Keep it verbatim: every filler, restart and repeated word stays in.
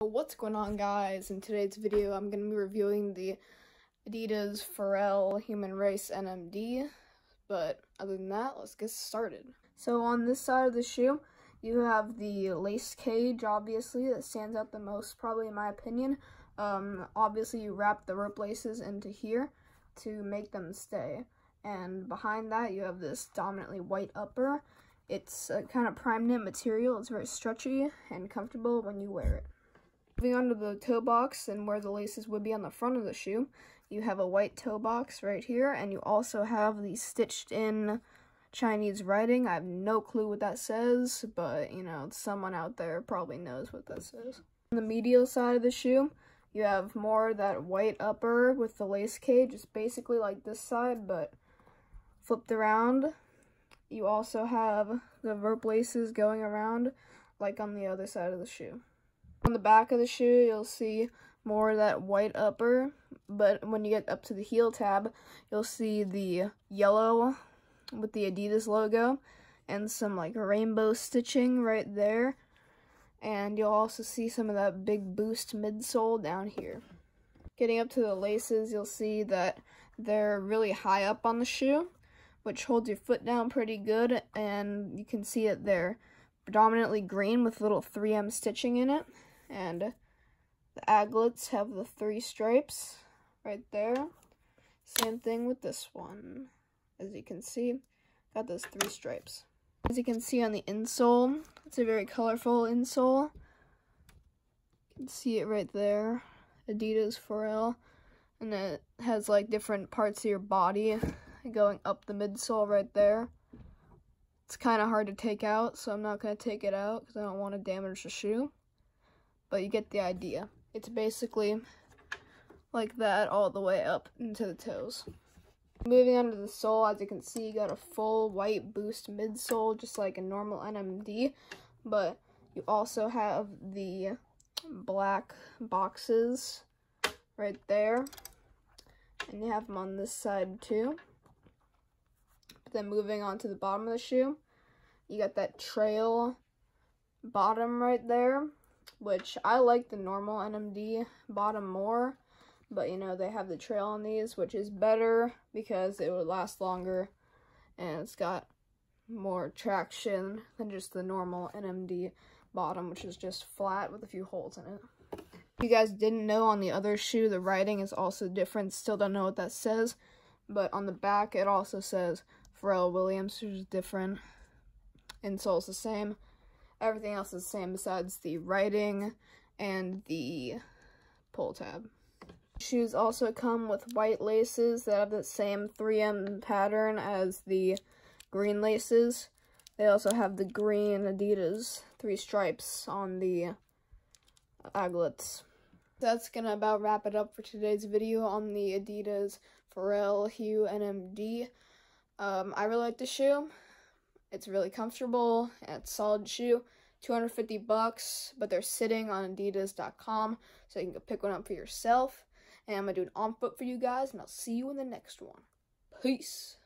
what's going on, guys? In today's video I'm going to be reviewing the Adidas Pharrell Human Race N M D, but other than that, let's get started. So on this side of the shoe you have the lace cage, obviously, that stands out the most, probably in my opinion. Um, obviously you wrap the rope laces into here to make them stay, and behind that you have this dominantly white upper. It's a kind of prime knit material. It's very stretchy and comfortable when you wear it. Moving on to the toe box and where the laces would be on the front of the shoe, you have a white toe box right here, and you also have the stitched in Chinese writing. I have no clue what that says, but you know, someone out there probably knows what that says. On the medial side of the shoe, you have more of that white upper with the lace cage. It's basically like this side, but flipped around. You also have the rope laces going around like on the other side of the shoe. On the back of the shoe, you'll see more of that white upper, but when you get up to the heel tab, you'll see the yellow with the Adidas logo and some like rainbow stitching right there. And you'll also see some of that big boost midsole down here. Getting up to the laces, you'll see that they're really high up on the shoe, which holds your foot down pretty good, and you can see it they're predominantly green with little three M stitching in it, and the aglets have the three stripes right there. Same thing with this one. As you can see, got those three stripes. As you can see on the insole, it's a very colorful insole. You can see it right there, Adidas Pharrell, and it has like different parts of your body going up the midsole right there. It's kind of hard to take out, so I'm not going to take it out because I don't want to damage the shoe, but you get the idea. It's basically like that all the way up into the toes. Moving on to the sole, as you can see, you got a full white boost midsole, just like a normal N M D, but you also have the black boxes right there, and you have them on this side too. Then moving on to the bottom of the shoe, you got that trail bottom right there, which I like the normal N M D bottom more, but you know, they have the trail on these, which is better because it would last longer and it's got more traction than just the normal N M D bottom, which is just flat with a few holes in it. If you guys didn't know, on the other shoe the writing is also different. Still don't know what that says, but on the back it also says Pharrell Williams, which is different. Insole's the same. Everything else is the same besides the writing and the pull tab. Shoes also come with white laces that have the same three M pattern as the green laces. They also have the green Adidas three stripes on the aglets. That's gonna about wrap it up for today's video on the Adidas Pharrell Hue N M D. Um, I really like the shoe. It's really comfortable and it's a solid shoe. two hundred fifty bucks, but they're sitting on adidas dot com, so you can go pick one up for yourself. And I'm gonna do an on foot for you guys, and I'll see you in the next one. Peace.